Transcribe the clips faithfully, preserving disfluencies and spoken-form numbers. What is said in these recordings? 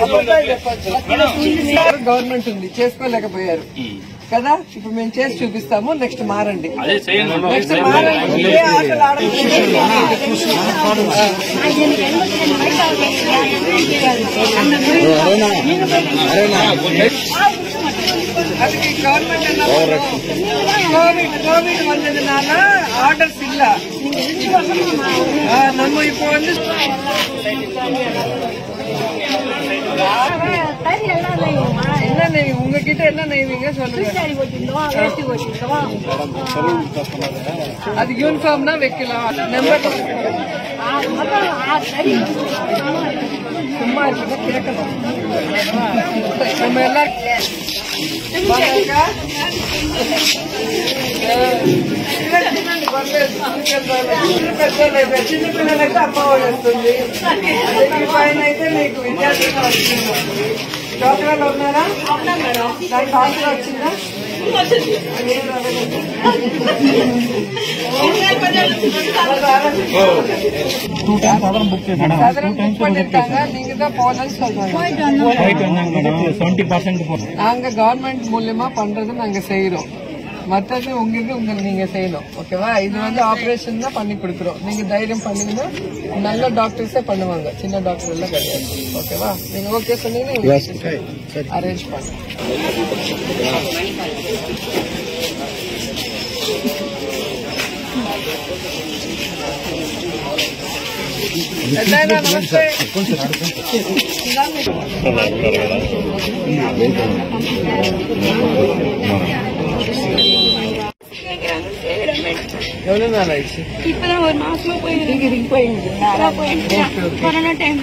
Government ఉంది చేసుకోలేకపోయారు కదా. ఇప్పుడు మేము చేసి చూపిస్తాము. నెక్స్ట్ మారండి, నెక్స్ట్ మారండి. ಅದಕ್ಕೆ ಗವರ್ಮೆಂಟ್ ಕೋವಿಡ್ ಕೋವಿಡ್ ಬಂದದನಾಲ ಆರ್ಡರ್ಸ್ ಇಲ್ಲ. நம்ம இப்போ வந்து என்ன நெய் உங்ககிட்ட என்ன நெய்வீங்க சொல்லுங்க. அது யூனிஃபார்ம்னா வைக்கலாம். நம்பர் சும்மா இருக்கு கேட்கணும். நம்ம எல்லாம் చిన్న పిల్లలైతే అమ్మ వాళ్ళు వస్తుంది. పైన అయితే మీకు విద్యార్థులు వస్తుంది. డాక్టర్లు ఉన్నారా? దానికి డాక్టర్ వచ్చిందా? சாதாரண புக் பண்ணிருக்காங்க. நீங்க தான் போகலன்னு சொல்றாங்க. நாங்க கவர்மெண்ட் மூலியமா பண்றது நாங்க செய்யறோம். மற்றது உங்களுக்கு உங்களுக்கு நீங்க செய்யணும். ஓகேவா? இது வந்து ஆபரேஷன் தான் பண்ணி கொடுக்குறோம். நீங்க தைரியம் பண்ணீங்கன்னா நல்ல டாக்டர்ஸே பண்ணுவாங்க. சின்ன டாக்டர் எல்லாம் கிடையாது. ஓகேவா? நீங்க ஓகே சொன்னீங்கன்னா அரேஞ்ச் பண்ண. నమస్తే. எவ்வளவு நாள் ஆயிடுச்சு? இப்பதான் ஒரு மாசமா போயிருக்கு. Corona time.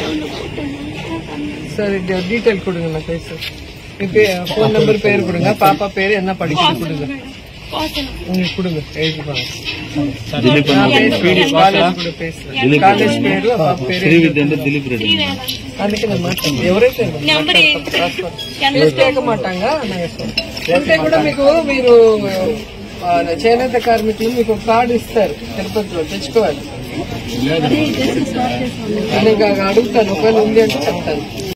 சரி, டீட்டெயில் கொடுங்க. நான் பேசுறேன். போன் நம்பர் பேர் கொடுங்க. பாப்பா பேரு என்ன படிக்க கொடுங்க. உங்களுக்கு கொடுங்க. எழுதிப்பாங்க. కాలేజ్ పేరు అందుకే ఎవరైతే మాట్లాడమాటాంగ అంటే కూడా మీకు మీరు చేనేత కార్మికులు మీకు కార్డు ఇస్తారు. తిరుపతిలో తెచ్చుకోవాలి. నేను అడుగుతాను. ఒకవేళ ఉంది అంటే చెప్తాను.